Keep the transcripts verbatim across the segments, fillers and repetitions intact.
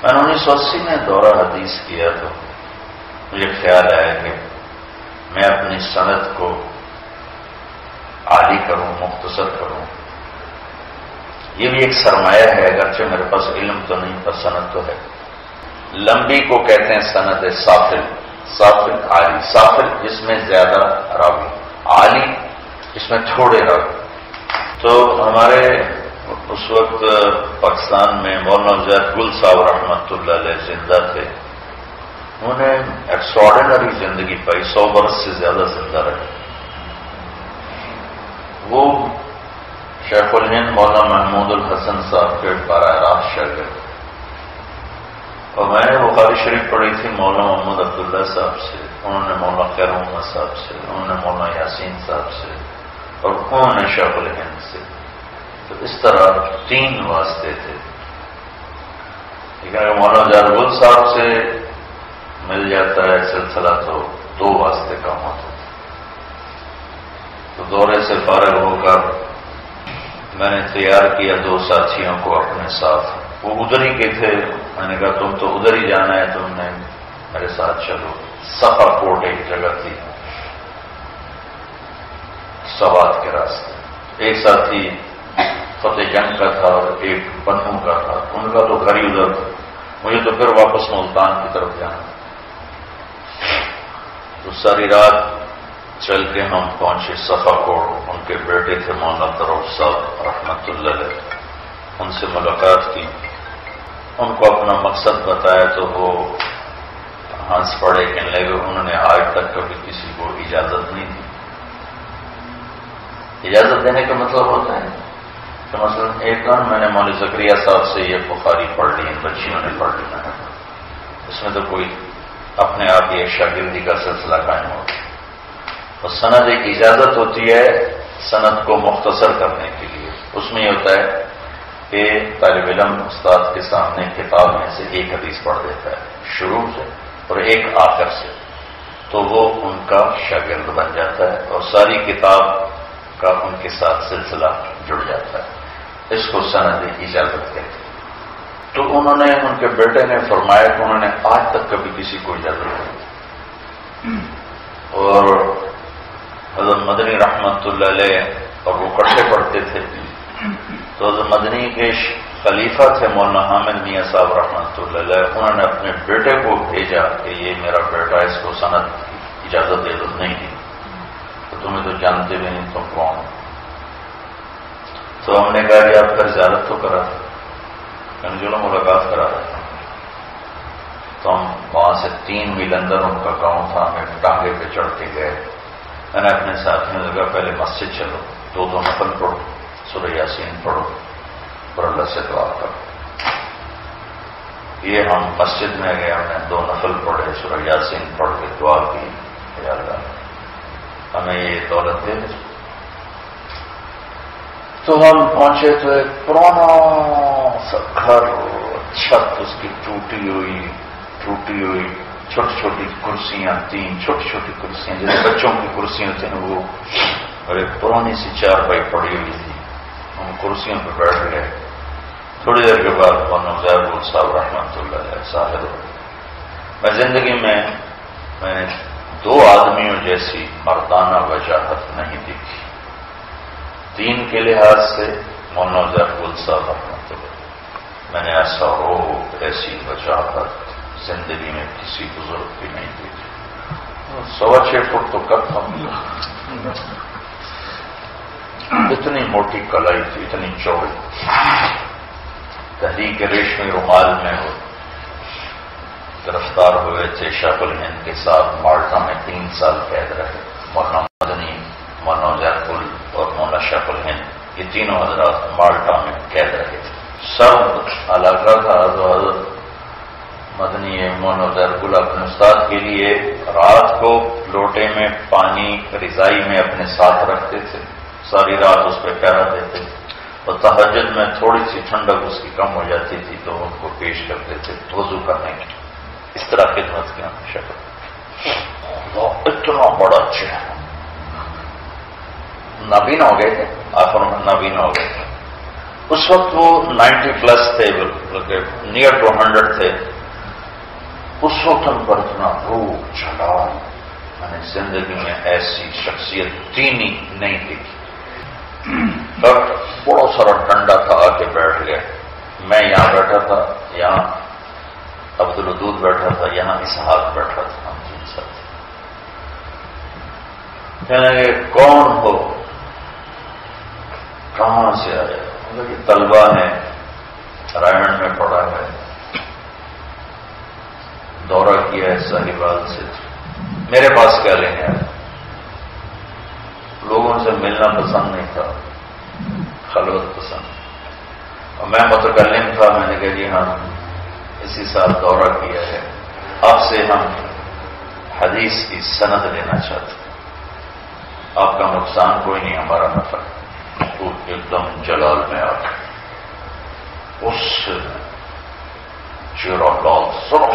میں نے انیس سو اسی میں دورہ حدیث کیا تو مجھے خیال آیا کہ میں اپنی سند کو عالی کروں، مختصر کروں. یہ بھی ایک سرمایہ ہے، اگرچہ میرے پاس علم تو نہیں پر سند تو ہے. لمبی کو کہتے ہیں سند سافل، سافل عالی، سافل جس میں زیادہ راوی، عالی جس میں تھوڑے راوی. تو ہمارے اس وقت پاکستان میں مولانا زید گل صاحب رحمۃ اللہ علیہ زندہ تھے. انہوں نے ایکسٹراڈنری زندگی پائی، سو برس سے زیادہ زندہ رہے. وہ شیخ الہند مولانا محمود الحسن صاحب کے براہ راست شاگرد، اور میں نے بخاری شریف پڑھی تھی مولانا محمد عبداللہ صاحب سے، انہوں نے مولانا خیر محمد صاحب سے، انہوں نے مولانا یاسین صاحب سے، اور انہوں نے شیخ الہند سے. تو اس طرح تین واسطے تھے. لیکن اگر مولانا زید گل صاحب سے مل جاتا ہے سلسلہ تو دو واسطے کم ہوتے تھے. تو دورے سے فارغ ہو کر میں نے تیار کیا دو ساتھیوں کو اپنے ساتھ. وہ ادھر ہی کے تھے. میں نے کہا تم تو ادھر ہی جانا ہے، تم نے میرے ساتھ چلو. صفا کوٹ ایک جگہ تھی سوات کے راستے. ایک ساتھی فتح جنگ کا تھا اور ایک بنوں کا تھا. ان کا تو گھر ہی ادھر تھا. مجھے تو پھر واپس ملتان کی طرف جانا. تو ساری رات چل کے ہم پہنچے صفا کوٹ. ان کے بیٹے تھے مولانا دروف صاحب رحمۃ اللہ علیہ. ان سے ملاقات کی، ان کو اپنا مقصد بتایا تو وہ ہنس پڑے. کہنے لگے انہوں نے آج تک کبھی کسی کو اجازت نہیں دی. اجازت دینے کا مطلب ہوتا ہے کہ مثلا ایک دن میں نے مولوی زکریا صاحب سے یہ بخاری پڑھ لی، بچیوں نے پڑھ لی. میں نے اس میں تو کوئی اپنے آپ ہی ایک شاگردی کا سلسلہ قائم ہوتا ہے. اور سند ایک اجازت ہوتی ہے سند کو مختصر کرنے کے لیے. اس میں یہ ہوتا ہے کہ طالب علم استاد کے سامنے کتاب میں سے ایک حدیث پڑھ دیتا ہے شروع سے اور ایک آخر سے، تو وہ ان کا شاگرد بن جاتا ہے اور ساری کتاب کا ان کے ساتھ سلسلہ جڑ جاتا ہے. اس کو سند اجازت کہتے ہیں. تو انہوں نے، ان کے بیٹے نے فرمایا کہ انہوں نے آج تک کبھی کسی کو اجازت نہیں دی. اور حضرت مدنی رحمت اللہ علیہ اور وہ کٹھے پڑھتے تھے. تو حضرت مدنی کے خلیفہ تھے مولانا حامد میاں صاحب رحمت اللہ علیہ. انہوں نے اپنے بیٹے کو بھیجا کہ یہ میرا بیٹا، اس کو سند اجازت اجازت نہیں دی. تو تمہیں تو جانتے بھی نہیں تم کون. تو ہم نے کہا کہ آپ کا زیارت تو کرا تھا، میں نے چلو ملاقات کرا رہا تھا. تو ہم وہاں سے تین میل اندر ان کا گاؤں تھا، ہمیں ٹانگے پہ چڑھ کے گئے. میں نے اپنے ساتھیوں نے کہا پہلے مسجد چلو، دو دو نفل پڑھو، سورہ یاسین پڑھو اور اللہ سے دعا کرو. یہ ہم مسجد میں گئے، ہم نے دو نفل پڑھے، سورہ یاسین پڑھ کے دعا کی، یا اللہ ہمیں یہ دولت دے دے. تو ہم پہنچے تو ایک پرانا سا گھر، چھت اس کی ٹوٹی ہوئی ٹوٹی ہوئی چھوٹی چھوٹی کرسیاں، تین چھوٹی چھوٹی کرسیاں جیسے بچوں کی کرسیاں ہوتی ہیں وہ، اور ایک پرانی سی چار پائی پڑی ہوئی تھی. ہم کرسیوں پہ بیٹھ گئے. تھوڑی دیر کے بعد مولانا زید گل صاحب رحمۃ اللہ علیہ صاحب. میں زندگی میں میں نے دو آدمیوں جیسی مردانہ وجاہت نہیں دیکھی. دین کے لحاظ سے مولانا زید گل صاحب رحمۃ اللہ، میں نے ایسا رو ایسی وجاہت زندگی میں کسی بزرگ کی نہیں دیکھی. سوا چھ فٹ تو کب کم، اتنی موٹی کلائی تھی، اتنی چوڑی. تحریک ریشمی رومال میں وہ گرفتار ہوئے تھے. شیخ الہند کے ساتھ مالٹا میں تین سال قید رہے. مولانا مدنی، مولانا زید گل اور مولانا شیخ الہند، یہ تینوں حضرات مالٹا میں قید رہے تھے. سب علاقہ تھا. تو حضرت مدنی مولانا زید گل اپنے استاد کے لیے رات کو لوٹے میں پانی رضائی میں اپنے ساتھ رکھتے تھے، ساری رات اس پہ پہرا دیتے تھے. اور تہجد میں تھوڑی سی ٹھنڈک اس کی کم ہو جاتی تھی تو ان کو پیش کرتے تھے وضو کرنے کی. اس طرح خدمت کی شکل. اتنا بڑا چہرہ، نابینا ہو گئے تھے، آخر میں نابینا ہو گئے تھے. اس وقت وہ نائنٹی پلس تھے، بلکہ نیئر ٹو ہنڈریڈ تھے. اس وقت ہم پر اتنا روح چلا، میں نے زندگی میں ایسی شخصیت دینی نہیں دیکھی. ڈاکٹر بڑا سارا ڈنڈا تھا، آ کے بیٹھ گئے. میں یہاں بیٹھا تھا، یہاں عبدالودود بیٹھا تھا، یہاں اسحاق بیٹھا تھا. ہم تین ساتھ کہنے لگے کون ہو، کہاں سے آئے؟ کہ طلبہ نے رائمنڈ میں پڑھا ہے، دورہ کیا ہے صاحبال سے. میرے پاس کیا لینے آئے؟ لوگوں سے ملنا پسند نہیں تھا، خلوت پسند. اور میں متکلم تھا، میں نے کہا جی ہاں اسی سال دورہ کیا ہے، آپ سے ہم حدیث کی سند لینا چاہتے ہیں. آپ کا نقصان کوئی نہیں، ہمارا نفع. تو ایک دم جلال میں آ گئے. اس چیرا لال سرو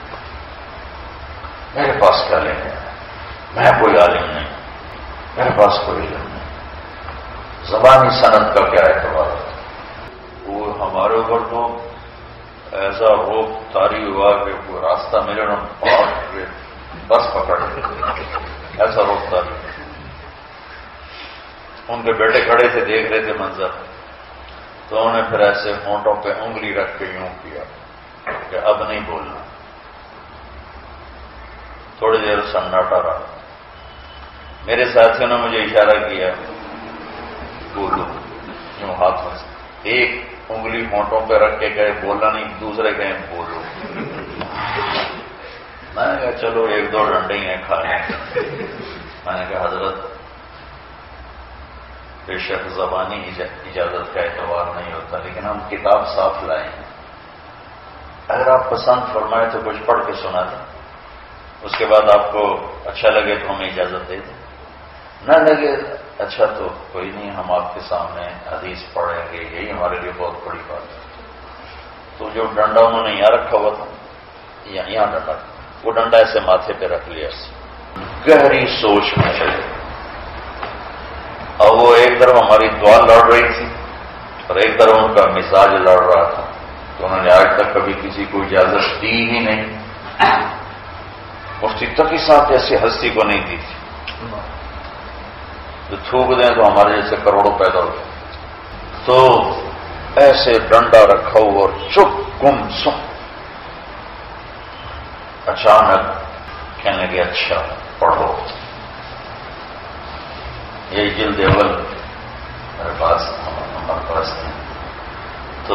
میرے پاس کیا لینے آئے؟ میں کوئی عالم نہیں، میرے پاس کوئی علم نہیں. زبانی صنعت کا کیا اعتبار ہے؟ وہ ہمارے اوپر تو ایسا روپ طاری ہوا کہ کوئی راستہ ملے نا بس پکڑ ایسا روپ طاری. ان کے بیٹے کھڑے تھے، دیکھ رہے تھے منظر، تو انہوں نے پھر ایسے ہونٹوں پہ انگلی رکھ کے یوں کیا کہ اب نہیں بولنا. تھوڑی دیر سناٹا رہا. میرے ساتھیوں نے مجھے اشارہ کیا بولو، یوں ہاتھ میں ایک انگلی ہونٹوں پہ رکھ کے کہے بولنا نہیں، دوسرے کہیں بولو. میں نے کہا چلو ایک دو ڈنڈے ہیں کھانے. میں نے کہا حضرت بے شک زبانی اجازت کا اعتبار نہیں ہوتا، لیکن ہم کتاب صاف لائے ہیں، اگر آپ پسند فرمائے تو کچھ پڑھ کے سنا دیں، اس کے بعد آپ کو اچھا لگے تو ہمیں اجازت دے دیں، نہ لگے اچھا تو کوئی نہیں، ہم آپ کے سامنے حدیث پڑھیں گے، یہی ہمارے لیے بہت بڑی بات ہے. تو جو ڈنڈا انہوں نے یہاں رکھا ہوا تھا، یہاں ڈنڈا، وہ ڈنڈا ایسے ماتھے پہ رکھ لیا. گہری سوچ میں چلے. اور وہ ایک طرف ہماری دعا لڑ رہی تھی اور ایک طرف ان کا مزاج لڑ رہا تھا. تو انہوں نے آج تک کبھی کسی کو اجازت دی ہی نہیں. مفتی تقی صاحب جیسی ہستی کو نہیں دی تھی. جو تھوک دیں تو ہمارے جیسے کروڑوں پیدا ہوتے. تو ایسے ڈنڈا رکھا ہوا اور چپ گم سم. اچانک کہنے لگے اچھا پڑھو. یہ جلد اول میرے پاس ہمارے پاس تھی. تو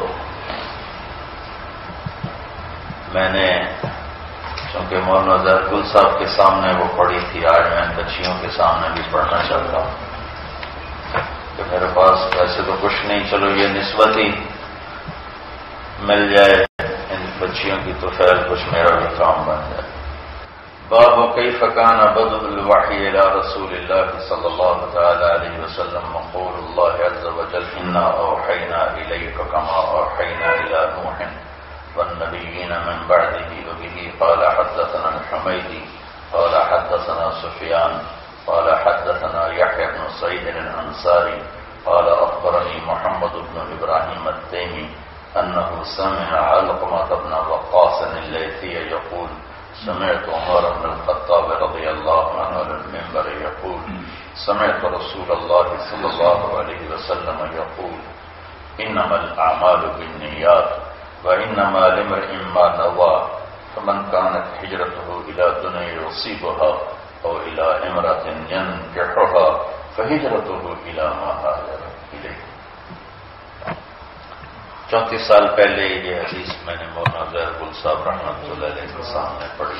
میں نے چونکہ مولانا زہر گل صاحب کے سامنے وہ پڑھی تھی، آج میں بچیوں کے سامنے بھی پڑھنا چاہتا ہوں کہ میرے پاس ویسے تو کچھ نہیں، چلو یہ نسبت ہی مل جائے ان بچیوں کی تو خیر کچھ میرا بھی کام بن جائے. باب كيف كان بدء الوحي الى رسول الله صلى الله تعالى عليه وسلم وقول الله عز وجل انا اوحينا اليك كما اوحينا الى نوح والنبيين من بعده وبه قال حدثنا الحميدي قال حدثنا سفيان قال حدثنا يحيى بن سعيد الانصاري قال اخبرني محمد بن ابراهيم التيمي انه سمع علقمة بن وقاص الليثي يقول سمعت عمر بن الخطاب رضي الله عنه على المنبر يقول سمعت رسول الله صلى الله عليه وسلم يقول انما الاعمال بالنيات وانما لامرئ ما نوى فمن كانت هجرته الى دنيا يصيبها او الى امرأة ينكحها فهجرته الى ما هاجر اليه. چونتیس سال پہلے یہ حدیث میں نے مولانا زہر گل صاحب رحمۃ اللہ علیہ کے سامنے پڑھی.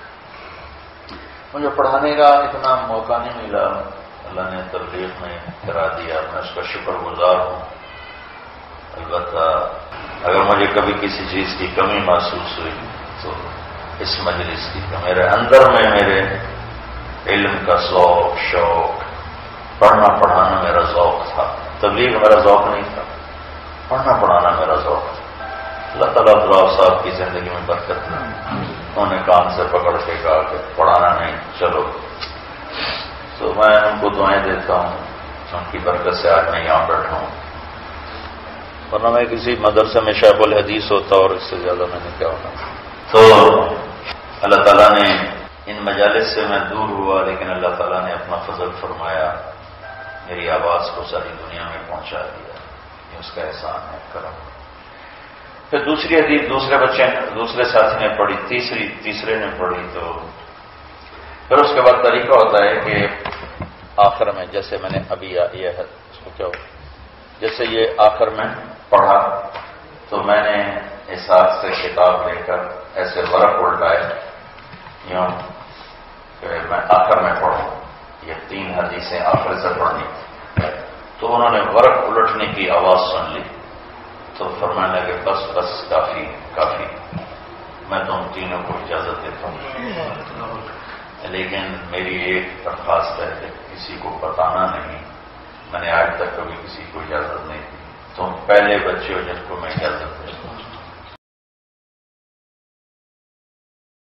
مجھے پڑھانے کا اتنا موقع نہیں ملا، اللہ نے تبلیغ میں کرا دیا، میں اس کا شکر گزار ہوں. البتہ اگر مجھے کبھی کسی چیز کی کمی محسوس ہوئی تو اس مجلس کی، کہ میرے اندر میں میرے علم کا ذوق، شوق، پڑھنا پڑھانا میرا ذوق تھا. تبلیغ میرا ذوق نہیں تھا، پڑھنا پڑھانا میرا ذوق. اللہ تعالیٰ عبداللہ صاحب کی زندگی میں برکت ہے. انہوں نے کام سے پکڑ کے کہا کہ پڑھانا نہیں، چلو. تو میں ان کو دعائیں دیتا ہوں، ان کی برکت سے آج میں یہاں بیٹھا ہوں. ورنہ میں کسی مدرسے میں شیخ الحدیث ہوتا اور اس سے زیادہ میں نے کیا ہونا. تو اللہ تعالیٰ نے ان مجالس سے میں دور ہوا، لیکن اللہ تعالیٰ نے اپنا فضل فرمایا، میری آواز کو ساری دنیا میں پہنچا دیا. یہ اس کا احسان ہے، کرم. پھر دوسری حدیث دوسرے بچے دوسرے ساتھی نے پڑھی، تیسری تیسرے نے پڑھی. تو پھر اس کے بعد طریقہ ہوتا ہے کہ آخر میں، جیسے میں نے ابھی یہ ہے اس کو کیا ہو جیسے یہ آخر میں پڑھا تو میں نے اس ہاتھ سے کتاب لے کر ایسے ورق الٹائے یوں کہ میں آخر میں پڑھوں. یہ تین حدیثیں آخر سے پڑھنی. تو انہوں نے ورق الٹنے کی آواز سن لی تو فرمانے لگے بس بس کافی کافی، میں تم تینوں کو اجازت دیتا ہوں، لیکن میری ایک درخواست ہے کہ کسی کو بتانا نہیں. میں نے آج تک کبھی کسی کو اجازت نہیں دی. تم پہلے بچے ہو جن کو میں اجازت دیتا ہوں.